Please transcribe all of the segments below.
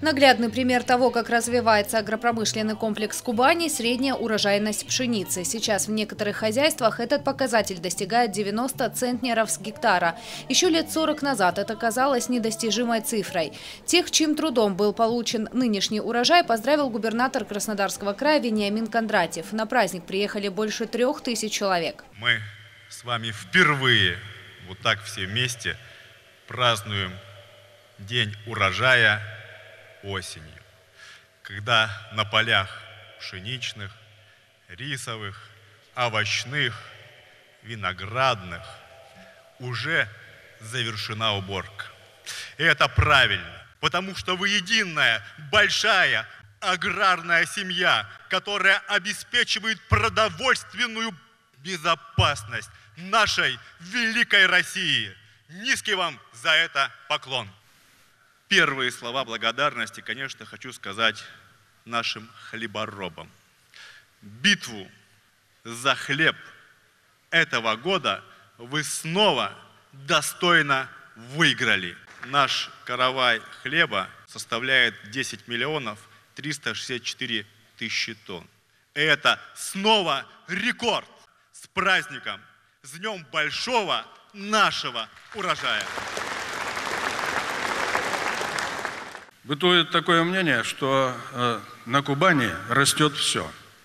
Наглядный пример того, как развивается агропромышленный комплекс Кубани – средняя урожайность пшеницы. Сейчас в некоторых хозяйствах этот показатель достигает 90 центнеров с гектара. Еще лет 40 назад это казалось недостижимой цифрой. Тех, чьим трудом был получен нынешний урожай, поздравил губернатор Краснодарского края Вениамин Кондратьев. На праздник приехали больше 3000 человек. Мы с вами впервые вот так все вместе празднуем День урожая осенью, когда на полях пшеничных, рисовых, овощных, виноградных уже завершена уборка. И это правильно, потому что вы единая, большая аграрная семья, которая обеспечивает продовольственную безопасность нашей великой России. Низкий вам за это поклон. Первые слова благодарности, конечно, хочу сказать нашим хлеборобам. Битву за хлеб этого года вы снова достойно выиграли. Наш каравай хлеба составляет 10 миллионов 364 тысячи тонн. И это снова рекорд. С праздником, с днем большого нашего урожая. Бытует такое мнение, что на Кубани растет все.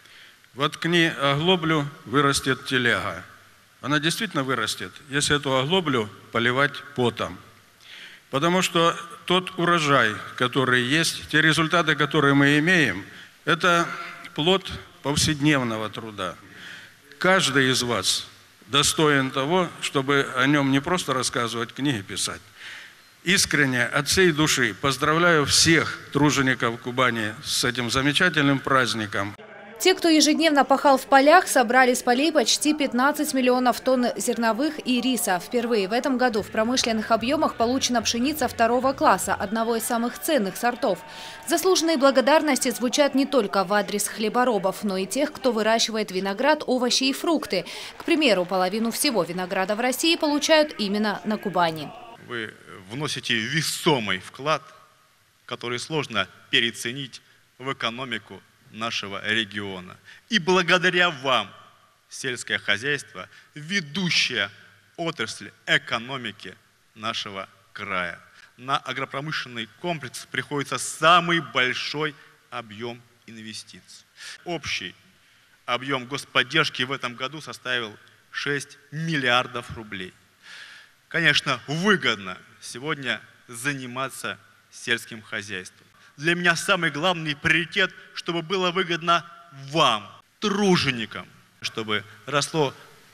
Воткни оглоблю, вырастет телега. Она действительно вырастет, если эту оглоблю поливать потом. Потому что тот урожай, который есть, те результаты, которые мы имеем, это плод повседневного труда. Каждый из вас достоин того, чтобы о нем не просто рассказывать, книги писать. Искренне, от всей души поздравляю всех тружеников Кубани с этим замечательным праздником. Те, кто ежедневно пахал в полях, собрали с полей почти 15 миллионов тонн зерновых и риса. Впервые в этом году в промышленных объемах получена пшеница второго класса, одного из самых ценных сортов. Заслуженные благодарности звучат не только в адрес хлеборобов, но и тех, кто выращивает виноград, овощи и фрукты. К примеру, половину всего винограда в России получают именно на Кубани. Вы вносите весомый вклад, который сложно переоценить в экономику нашего региона. И благодаря вам сельское хозяйство – ведущая отрасль экономики нашего края. На агропромышленный комплекс приходится самый большой объем инвестиций. Общий объем господдержки в этом году составил 6 миллиардов рублей. Конечно, выгодно сегодня заниматься сельским хозяйством. Для меня самый главный приоритет, чтобы было выгодно вам, труженикам, чтобы росло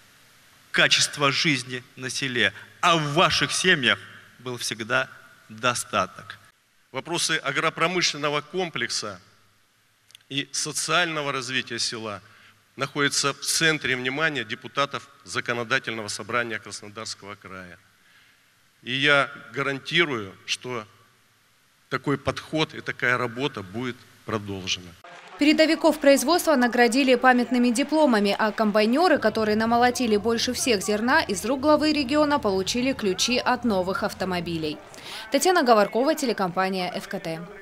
качество жизни на селе, а в ваших семьях был всегда достаток. Вопросы агропромышленного комплекса и социального развития села находятся в центре внимания депутатов Законодательного собрания Краснодарского края. И я гарантирую, что такой подход и такая работа будет продолжена. Передовиков производства наградили памятными дипломами, а комбайнеры, которые намолотили больше всех зерна, из рук главы региона получили ключи от новых автомобилей. Татьяна Говоркова, телекомпания ФКТ.